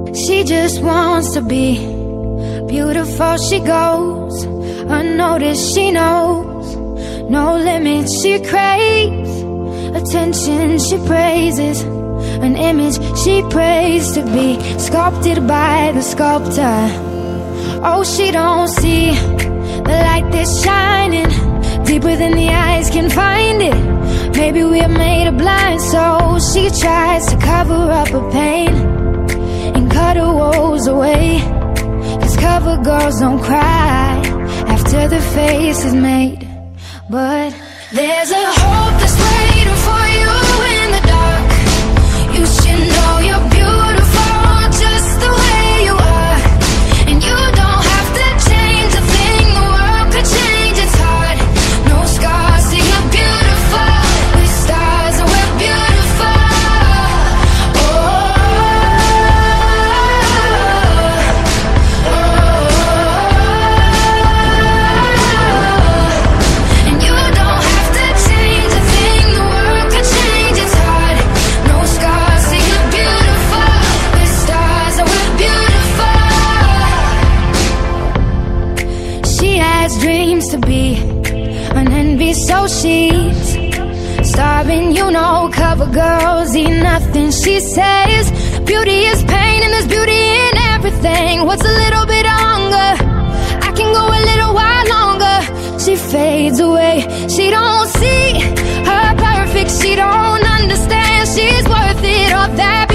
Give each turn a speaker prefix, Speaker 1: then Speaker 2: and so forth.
Speaker 1: She just wants to be beautiful. She goes unnoticed. She knows no limits. She craves attention. She praises an image she prays to be sculpted by the sculptor. Oh, she don't see the light that's shining deeper than the eyes can find it. Maybe we're made of blind, so she tries to cover up her pain and cut her woes away. 'Cause cover girls don't cry after the face is made. But there's a hope that's waiting for you in the dark. You should know you're beautiful just the way you are. And you don't have to change a thing, the world could change, it's hard. No scars, see you're beautiful. With stars and we're beautiful. And you don't have to change a thing, the world could change, it's hard. No scars, see you're beautiful. With stars and we're beautiful. She has dreams to be an envy, so she's starving, you know. Cover girls eat nothing. She says beauty is pain and there's beauty in everything. What's a little bit of hunger? I can go a little while longer. She fades away. She don't see her perfect. She don't understand she's worth it. All that